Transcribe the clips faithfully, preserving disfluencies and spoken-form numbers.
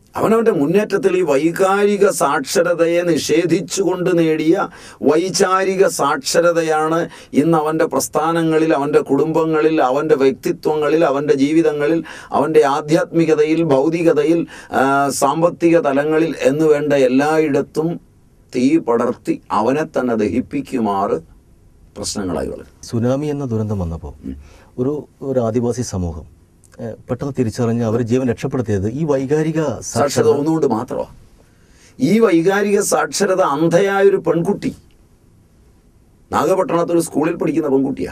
അവനവൻ്റെ മുന്നേറ്റത്തിൽ ഈ വൈകാരിക സാക്ഷരതയെ നിഷേധിച്ചുകൊണ്ട് നേടിയ വൈചാരിക സാക്ഷരതയാണ് ഇന്ന് അവൻ്റെ പ്രസ്ഥാനങ്ങളിൽ, അവൻ്റെ കുടുംബങ്ങളിൽ, അവൻ്റെ വ്യക്തിത്വങ്ങളിൽ, അവൻ്റെ ജീവിതങ്ങളിൽ, അവൻ്റെ ആധ്യാത്മികതയിൽ, ഭൗതികതയിൽ, സാമ്പത്തിക തലങ്ങളിൽ എന്ന് വേണ്ട എല്ലായിടത്തും തീ പടർത്തി അവനെ തന്നെ ദഹിപ്പിക്കുമാറ് പ്രശ്നങ്ങളായി വളരും. സുനാമി എന്ന ദുരന്തം വന്നപ്പോൾ ഒരു ഒരു ആദിവാസി സമൂഹം പെട്ടെന്ന് തിരിച്ചറിഞ്ഞ് അവർ ജീവൻ രക്ഷപ്പെടുത്തിയത് ഈ വൈകാരിക സാക്ഷരത ഒന്നുകൊണ്ട് മാത്രമാണ്. ഈ വൈകാരിക സാക്ഷരത അന്ധയായൊരു പെൺകുട്ടി, നാഗപട്ടണത്തൊരു സ്കൂളിൽ പഠിക്കുന്ന പെൺകുട്ടിയാ.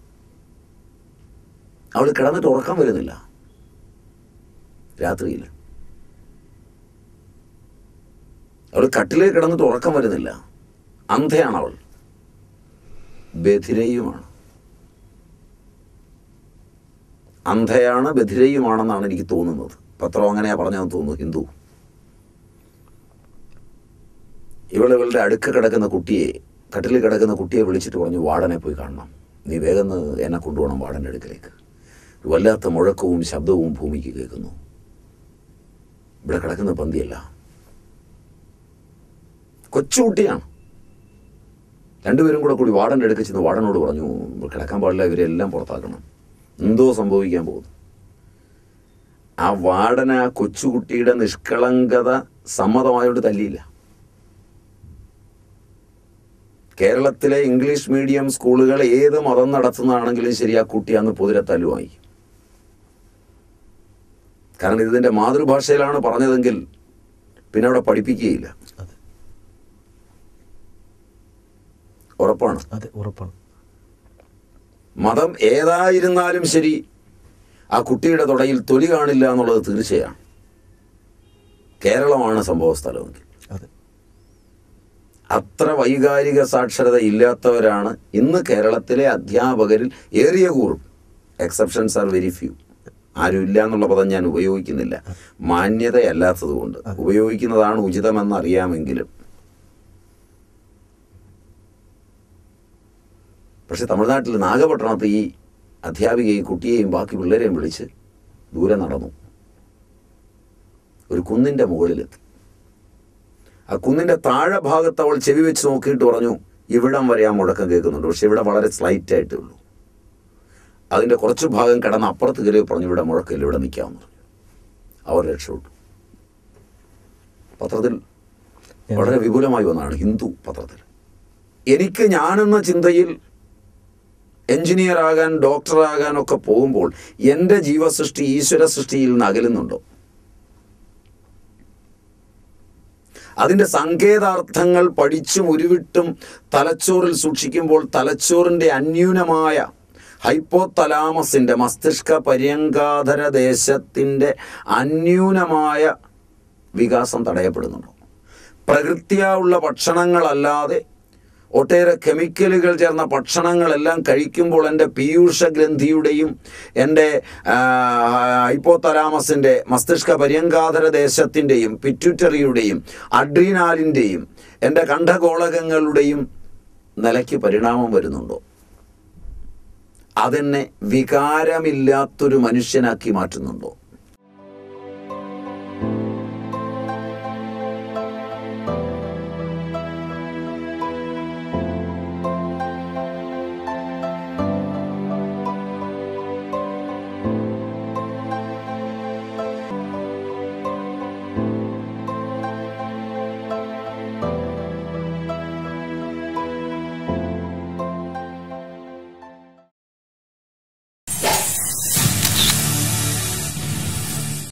അവൾ കിടന്നിട്ട് ഉറക്കം വരുന്നില്ല രാത്രിയിൽ. അവൾ കട്ടിലേ കിടന്നിട്ട് ഉറക്കം വരുന്നില്ല. അന്ധയാണ് അവൾ, ബധിരയുമാണ്. അന്ധയാണ്, ബധിരയുമാണെന്നാണ് എനിക്ക് തോന്നുന്നത്. പത്രം അങ്ങനെയാ പറഞ്ഞതെന്ന് തോന്നുന്നു, ഹിന്ദു. ഇവൾ ഇവളുടെ അടുക്ക കിടക്കുന്ന കുട്ടിയെ, കട്ടിലിൽ കിടക്കുന്ന കുട്ടിയെ വിളിച്ചിട്ട് പറഞ്ഞു, വാർഡനെ പോയി കാണണം, നീ വേഗം എന്നെ കൊണ്ടുപോകണം വാർഡൻ്റെ അടുക്കലേക്ക്. വല്ലാത്ത മുഴക്കവും ശബ്ദവും ഭൂമിക്ക് കേൾക്കുന്നു. ഇവിടെ കിടക്കുന്ന പന്തിയല്ല, കൊച്ചുകുട്ടിയാണ്. രണ്ടുപേരും കൂടെ കൂടി വാർഡൻ്റെ അടുക്ക ചെന്ന് വാർഡനോട് പറഞ്ഞു, കിടക്കാൻ പാടില്ല, ഇവരെല്ലാം പുറത്താക്കണം, എന്തോ സംഭവിക്കാൻ പോകുന്നു. ആ വാർഡന ആ കൊച്ചുകുട്ടിയുടെ നിഷ്കളങ്കത സമ്മതമായോണ്ട് തല്ലിയില്ല. കേരളത്തിലെ ഇംഗ്ലീഷ് മീഡിയം സ്കൂളുകൾ ഏത് മതം നടത്തുന്നതാണെങ്കിലും ശരി, ആ കുട്ടി അന്ന് പൊതുരെ തല്ലുമായി. കാരണം ഇതിൻ്റെ മാതൃഭാഷയിലാണ് പറഞ്ഞതെങ്കിൽ പിന്നെ അവിടെ പഠിപ്പിക്കുകയില്ല. ഉറപ്പാണ്, അതെ ഉറപ്പാണ്. മതം ഏതായിരുന്നാലും ശരി, ആ കുട്ടിയുടെ തുടയിൽ തൊലി കാണില്ല എന്നുള്ളത് തീർച്ചയാണ്. കേരളമാണ് സംഭവ സ്ഥലമെങ്കിൽ. അത്ര വൈകാരിക സാക്ഷരത ഇല്ലാത്തവരാണ് ഇന്ന് കേരളത്തിലെ അധ്യാപകരിൽ ഏറിയ കൂറും. Exceptions are very few. ആരും ഇല്ല എന്നുള്ള പദം ഞാൻ ഉപയോഗിക്കുന്നില്ല, മാന്യതയല്ലാത്തത് കൊണ്ട്. ഉപയോഗിക്കുന്നതാണ് ഉചിതമെന്ന് അറിയാമെങ്കിലും. പക്ഷെ തമിഴ്നാട്ടിൽ നാഗപട്ടണത്ത് ഈ അധ്യാപികയും കുട്ടിയെയും ബാക്കി പിള്ളേരെയും വിളിച്ച് ദൂരെ നടന്നു. ഒരു കുന്നിൻ്റെ മുകളിലെത്തി. ആ കുന്നിൻ്റെ താഴെ ഭാഗത്ത് അവൾ ചെവി വെച്ച് നോക്കിയിട്ട് പറഞ്ഞു, ഇവിടം വരെ ആ മുഴക്കം കേൾക്കുന്നുണ്ട്, പക്ഷെ ഇവിടെ വളരെ സ്ലൈറ്റായിട്ടേ ഉള്ളൂ. അതിൻ്റെ കുറച്ച് ഭാഗം കിടന്ന് അപ്പുറത്ത് കയറി പറഞ്ഞു, ഇവിടെ മുഴക്കമില്ല, ഇവിടെ നിൽക്കാമെന്ന് പറഞ്ഞു. അവർ രക്ഷപ്പെട്ടു. പത്രത്തിൽ വളരെ വിപുലമായി വന്നതാണ്, ഹിന്ദു പത്രത്തിൽ. എനിക്ക് ഞാനെന്ന ചിന്തയിൽ എൻജിനീയർ ആകാൻ, ഡോക്ടറാകാനൊക്കെ പോകുമ്പോൾ എൻ്റെ ജീവസൃഷ്ടി ഈശ്വര സൃഷ്ടിയിൽ നിന്ന് അകലുന്നുണ്ടോ? അതിൻ്റെ സങ്കേതാർത്ഥങ്ങൾ പഠിച്ചും ഉരുവിട്ടും തലച്ചോറിൽ സൂക്ഷിക്കുമ്പോൾ തലച്ചോറിൻ്റെ അന്യൂനമായ ഹൈപ്പോതലാമസിൻ്റെ, മസ്തിഷ്ക പര്യങ്കാധര ദേശത്തിൻ്റെ അന്യൂനമായ വികാസം തടയപ്പെടുന്നുണ്ടോ? പ്രകൃത്യാ ഉള്ള ഭക്ഷണങ്ങളല്ലാതെ ഒട്ടേറെ കെമിക്കലുകൾ ചേർന്ന ഭക്ഷണങ്ങളെല്ലാം കഴിക്കുമ്പോൾ എൻ്റെ പീയൂഷ ഗ്രന്ഥിയുടെയും എൻ്റെ ഹൈപ്പോതലാമസിൻ്റെ, മസ്തിഷ്ക പര്യങ്കാധര ദേശത്തിൻ്റെയും പിറ്റ്യൂട്ടറിയുടെയും അഡ്രീനാലിൻ്റെയും എൻ്റെ കണ്ഠഗോളകങ്ങളുടെയും നിലയ്ക്ക് പരിണാമം വരുന്നുണ്ടോ? അതെന്നെ വികാരമില്ലാത്തൊരു മനുഷ്യനാക്കി മാറ്റുന്നുണ്ടോ?